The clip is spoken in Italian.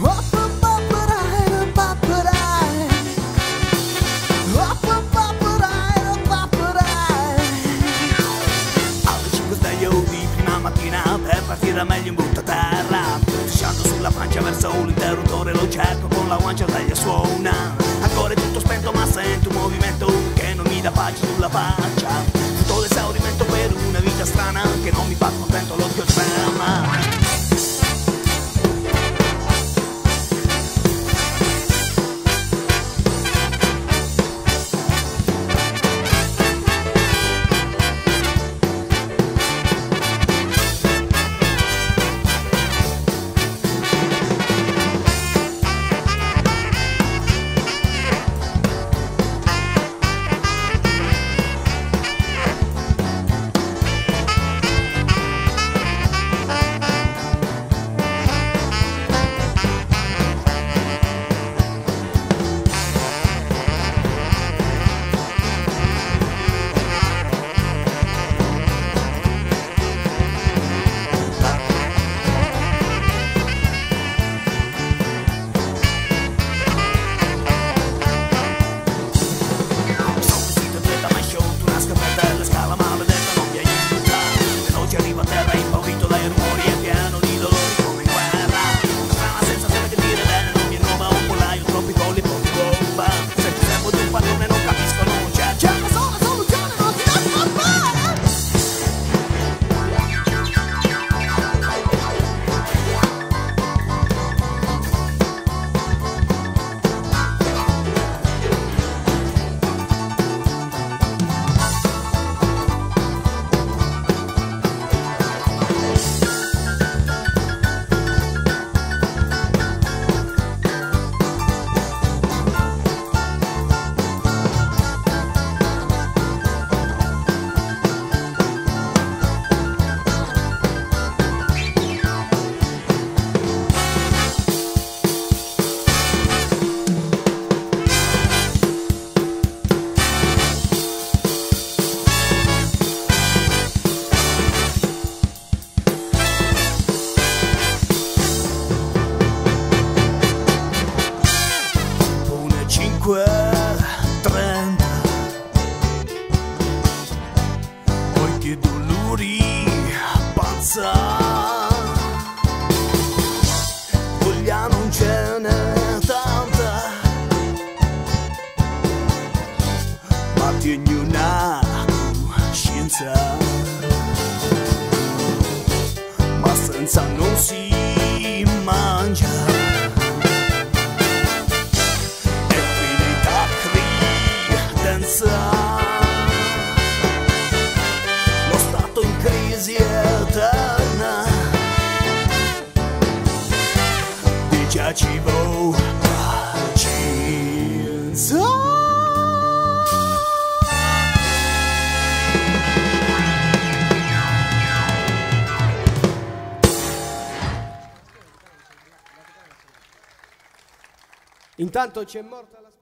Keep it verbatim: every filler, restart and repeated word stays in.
Partire meglio in butta terra, strisciando sulla pancia verso l'interruttore, lo cerco con la guancia, taglia suona. Ancora è tutto spento ma sento un movimento che non mi dà pace sulla faccia. Tutto l'esaurimento per una vita strana che non mi fa contento, l'occhio trema. trenta, poi che dolori pazza, voglia non ce n'è tanta, ma tieni una coscienza, ma senza non si mangia. Lo stato in crisi eterna di giacivo pazienza. Intanto c'è morta la